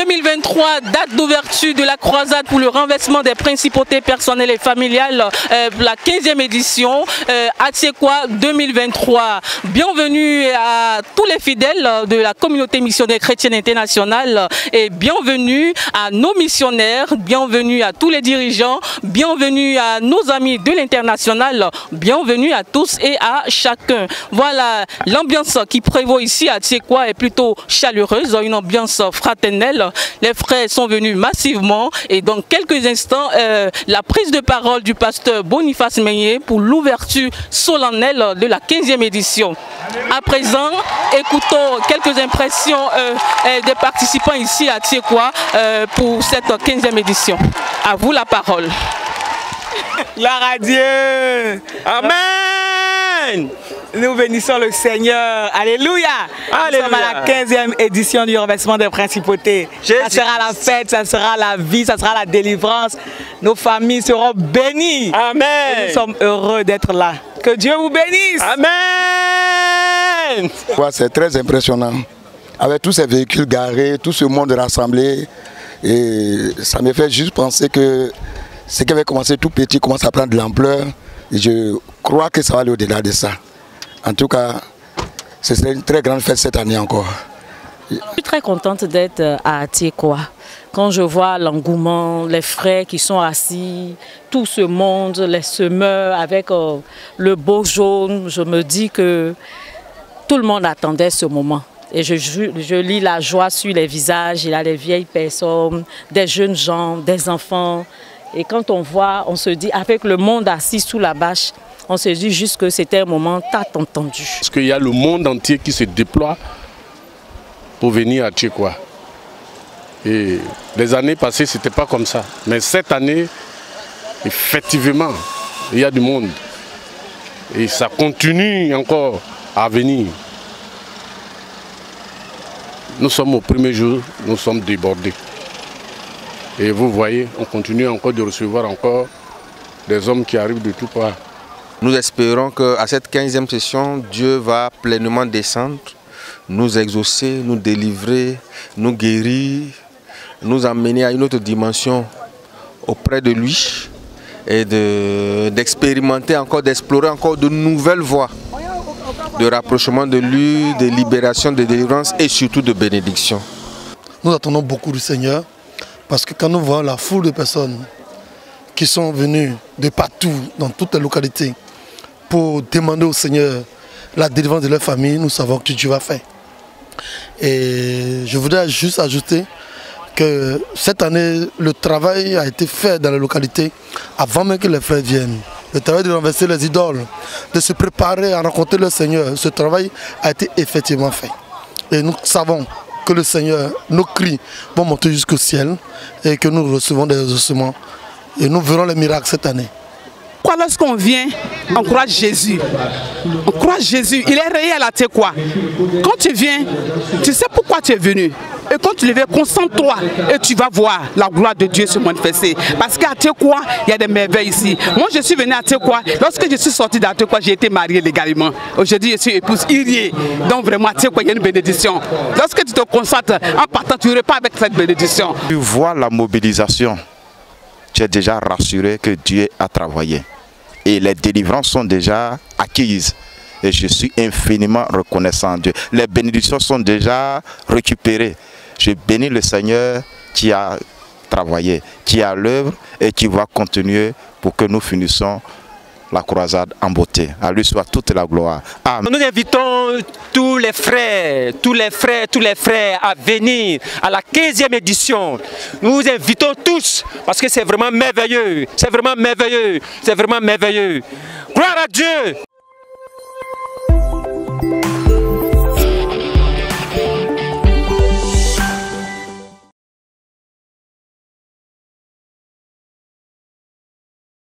2023, date d'ouverture de la croisade pour le renversement des principautés personnelles et familiales, la 15e édition, Atsekwa 2023. Bienvenue à tous les fidèles de la communauté missionnaire chrétienne internationale et bienvenue à nos missionnaires, bienvenue à tous les dirigeants, bienvenue à nos amis de l'international, bienvenue à tous et à chacun. Voilà, l'ambiance qui prévaut ici à Atsekwa est plutôt chaleureuse, une ambiance fraternelle. Les frères sont venus massivement et dans quelques instants, la prise de parole du pasteur Boniface Meigné pour l'ouverture solennelle de la 15e édition. À présent, écoutons quelques impressions des participants ici à Atsekwa pour cette 15e édition. À vous la parole. Gloire à Dieu. Amen. Nous bénissons le Seigneur. Alléluia. Nous sommes à la 15e édition du renversement des principautés. Ça sera la fête, ça sera la vie, ça sera la délivrance. Nos familles seront bénies. Amen. Et nous sommes heureux d'être là. Que Dieu vous bénisse. Amen. C'est très impressionnant. Avec tous ces véhicules garés, tout ce monde rassemblé. Et ça me fait juste penser que ce qui avait commencé tout petit commence à prendre de l'ampleur. Et je crois que ça va aller au-delà de ça. En tout cas, ce serait une très grande fête cette année encore. Je suis très contente d'être à Atsekwa. Quand je vois l'engouement, les frères qui sont assis, tout ce monde, les semeurs avec le beau jaune, je me dis que tout le monde attendait ce moment. Et je lis la joie sur les visages. Il y a des vieilles personnes, des jeunes gens, des enfants. Et quand on voit, on se dit, avec le monde assis sous la bâche, on se dit juste que c'était un moment tant entendu. Parce qu'il y a le monde entier qui se déploie pour venir à Atsekwa. Et les années passées, ce n'était pas comme ça. Mais cette année, effectivement, il y a du monde. Et ça continue encore à venir. Nous sommes au premier jour, nous sommes débordés. Et vous voyez, on continue encore de recevoir encore des hommes qui arrivent de tout part. Nous espérons qu'à cette 15e session, Dieu va pleinement descendre, nous exaucer, nous délivrer, nous guérir, nous emmener à une autre dimension auprès de lui et d'expérimenter encore, d'explorer encore de nouvelles voies de rapprochement de lui, de libération, de délivrance et surtout de bénédiction. Nous attendons beaucoup du Seigneur parce que quand nous voyons la foule de personnes qui sont venues de partout, dans toutes les localités, pour demander au Seigneur la délivrance de leur famille, nous savons que Dieu va faire. Et je voudrais juste ajouter que cette année, le travail a été fait dans les localités avant même que les frères viennent. Le travail de renverser les idoles, de se préparer à rencontrer le Seigneur, ce travail a été effectivement fait. Et nous savons que le Seigneur, nos cris vont monter jusqu'au ciel et que nous recevons des exaucements. Et nous verrons les miracles cette année. Lorsqu'on vient, on croit Jésus. On croit Jésus. Il est réel à Atsekwa. Quand tu viens, tu sais pourquoi tu es venu. Et quand tu le viens, concentre-toi et tu vas voir la gloire de Dieu se manifester. Parce qu'à Atsekwa, il y a des merveilles ici. Moi, je suis venu à Atsekwa. Lorsque je suis sorti d'Atsekwa, j'ai été marié légalement. Aujourd'hui, je suis épouse Irie. Donc vraiment, à Atsekwa, il y a une bénédiction. Lorsque tu te concentres, en partant, tu repars avec cette bénédiction. Tu vois la mobilisation. Tu es déjà rassuré que Dieu a travaillé. Et les délivrances sont déjà acquises. Et je suis infiniment reconnaissant à Dieu. Les bénédictions sont déjà récupérées. Je bénis le Seigneur qui a travaillé, qui est à l'œuvre et qui va continuer pour que nous finissions la croisade en beauté. À lui soit toute la gloire. Amen. Nous invitons tous les frères à venir à la 15e édition. Nous vous invitons tous parce que c'est vraiment merveilleux. C'est vraiment merveilleux. C'est vraiment merveilleux. Gloire à Dieu.